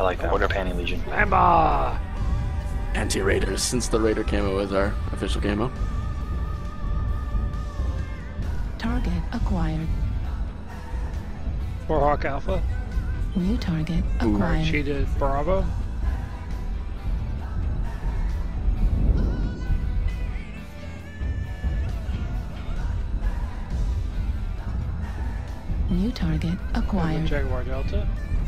like that. Order Panty Legion. Emma! Anti-Raiders, since the Raider camo is our official camo. Target acquired. Warhawk Alpha. New target acquired. Cheetah Bravo. New target acquired. Jaguar Delta.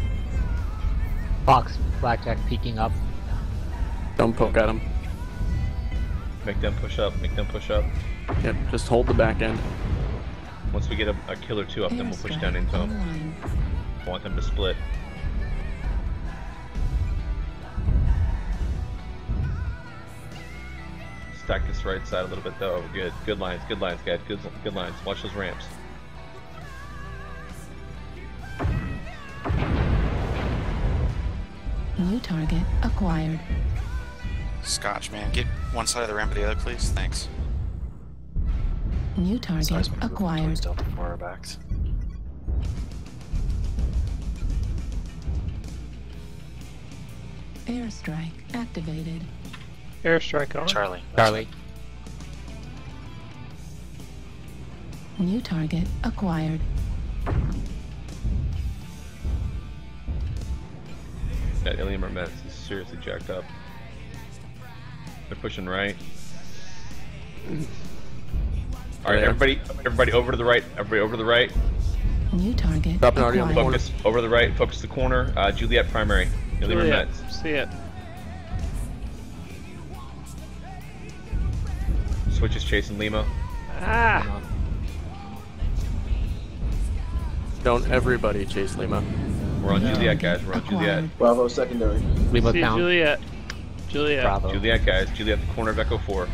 Fox, Blackjack peeking up. Don't poke at them. Make them push up, make them push up. Yep, just hold the back end. Once we get a kill or two up, then we'll push down into them. I want them to split. Stack this right side a little bit though. Good. Good lines, guys. Good lines. Watch those ramps. New target acquired. Scotch, man. Get one side of the ramp or the other, please. Thanks. New target acquired. Delta 4 backs. Airstrike activated. Airstrike on. Charlie. Charlie. New target acquired. That Ilium Mets is seriously jacked up. They're pushing right. Alright, everybody over to the right. Everybody over to the right. New target Dropping already on the acquired. Focus over to the right. Focus the corner. Juliet primary. Ilium Juliet. Mets. See it. Switch is chasing Lima. Ah! Don't everybody chase Lima. We're on Juliet, guys. We're on Juliet. Bravo secondary. Lima See count. Juliet. Juliet. Bravo. Juliet, guys. Juliet, the corner of Echo 4.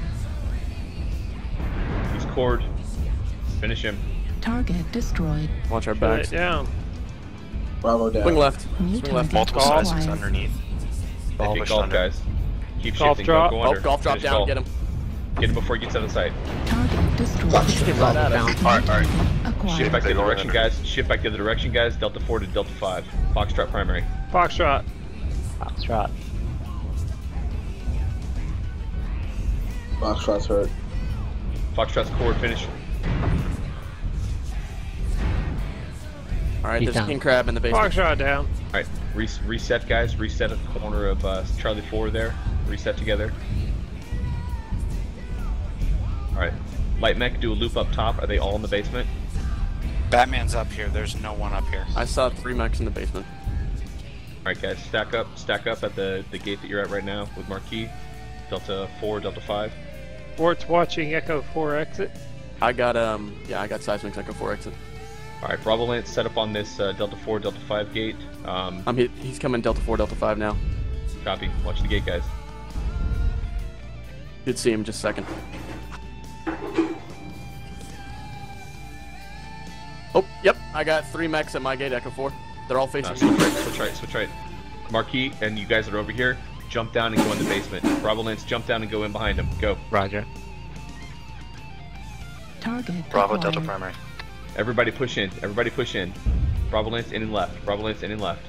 He's cored. Finish him. Target destroyed. Watch our Juliet backs. down. Bravo down. Swing left. New Swing left. target Multiple Golf. sizes acquired. underneath. They take golf, guys. Keep Golf shifting. drop. Go Oh, under. golf drop Finish down. golf. Get him. Get him before he gets out of sight. Target destroyed. Golf down. Alright. Acquired. Shift back the other direction, guys. Shift back the other direction, guys. Delta 4 to Delta 5. Foxtrot primary. Foxtrot. Foxtrot. Foxtrot's hurt. Foxtrot's core finish. Alright, He's there's down. King Crab in the basement. Foxtrot down. Alright, reset, guys. Reset at the corner of Charlie 4 there. Reset together. Alright. Light mech, do a loop up top. Are they all in the basement? Batman's up here. There's no one up here. I saw 3 mechs in the basement. Alright, guys. Stack up at the gate that you're at right now with Marquis. Delta 4, Delta 5. Fort's watching Echo 4 exit. I got I got Seismic's Echo 4 exit. Alright, Bravo Lance set up on this Delta 4, Delta 5 gate. He's coming Delta 4, Delta 5 now. Copy. Watch the gate, guys. Did see him just a second. Oh, yep. I got 3 mechs at my gate, Echo 4. They're all facing Switch right. Marquis and you guys that are over here, jump down and go in the basement. Bravo Lance, jump down and go in behind him. Go. Roger. Target Bravo acquired. Delta primary. Everybody push in. Everybody push in. Bravo Lance in and left. Bravo Lance in and left.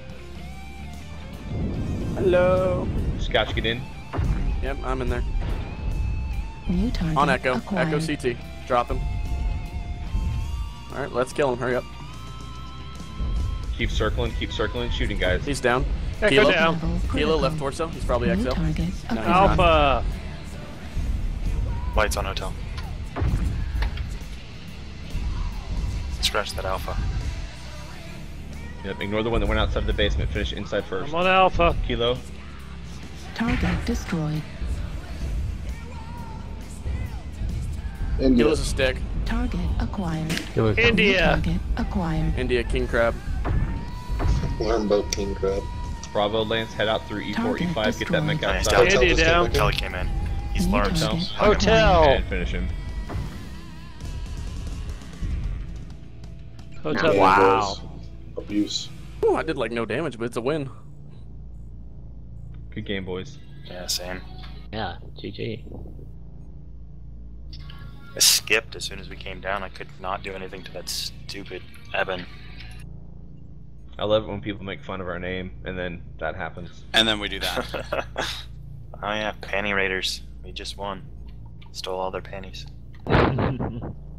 Hello. Scotch, get in. Yep, I'm in there. New target On Echo. acquired. Echo CT. Drop him. Alright, let's kill him. Hurry up. Keep circling, shooting, guys. He's down. Echo Kilo. down. Level Kilo critical. left torso. He's probably New XL. target No, he's acquired. not. Alpha. Lights on hotel. Scratch that Alpha. Yep, ignore the one that went outside the basement. Finish inside first. I'm on Alpha. Kilo. Target destroyed. India. Kilo's a stick. Target acquired. Kilo. New India. target acquired. India, King Crab. Longboat King Crab. Bravo Lance, head out through E4, Target E5, get that mech destroyed. He's outside. down. India down. Kelly came in. He's New large. target Hotel. And finish him. Hotel. Wow. Abuse. Ooh, I did like no damage, but it's a win. Good game, boys. Yeah, same. Yeah, GG. I skipped as soon as we came down. I could not do anything to that stupid Eben. I love it when people make fun of our name and then that happens. And then we do that. Oh yeah, panty raiders. We just won. Stole all their panties.